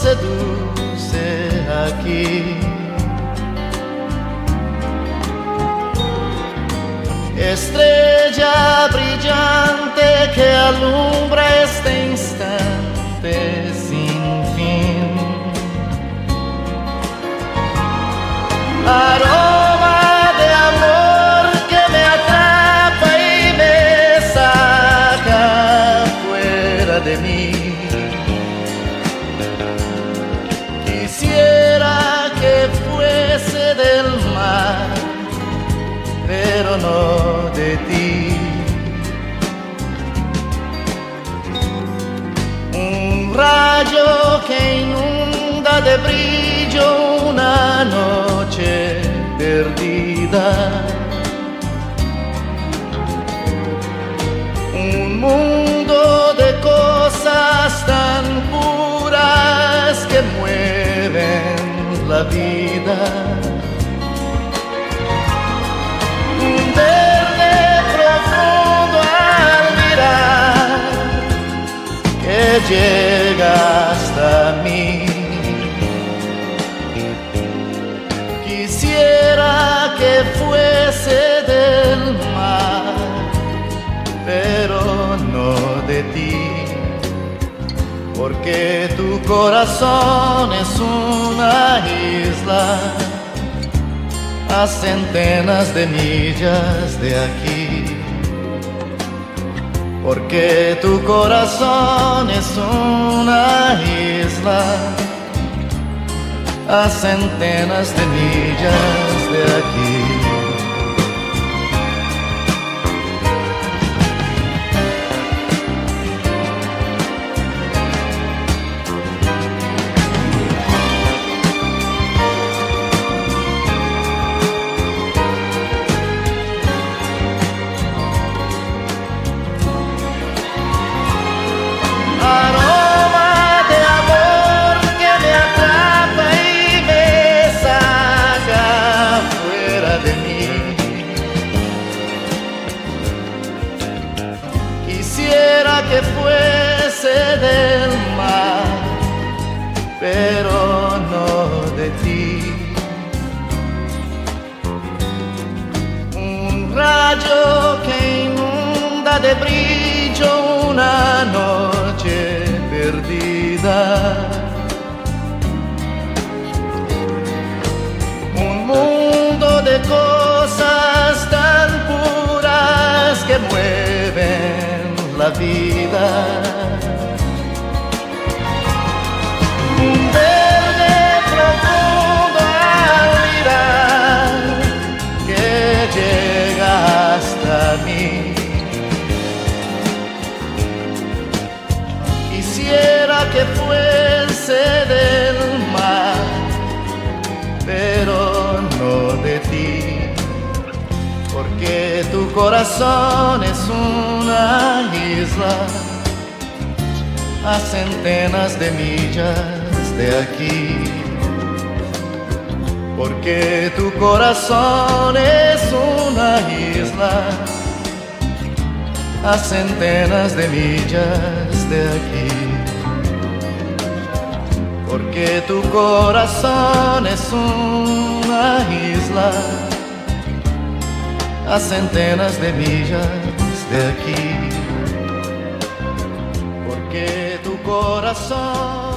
seduce aquí. Estrella brillante que alumbra este instante sin fin. Aroma de amor que me atrapa y me saca fuera de mí. Quisiera que fuese del mar, pero no de ti. Un rayo que inunda de brillo una noche perdida. Un mundo de cosas tan puras que mueven la vida. Llega hasta mí. Quisiera que fuese del mar, pero no de ti, porque tu corazón es una isla a centenas de millas de aquí. Porque tu corazón es una isla a centenas de millas de aquí. Quisiera que fuese del mar, pero no de ti. Un rayo que inunda de brillo una noche perdida. Un mundo de cosas tan puras que mueven la vida. Un verde profundo al mirar que llega hasta mí. Quisiera que fuese del mar, pero no de ti, porque tu corazón es una isla a centenas de millas de aquí. Porque tu corazón es una isla a centenas de millas de aquí. Porque tu corazón es una isla a centenas de millas de aquí. Porque tu corazón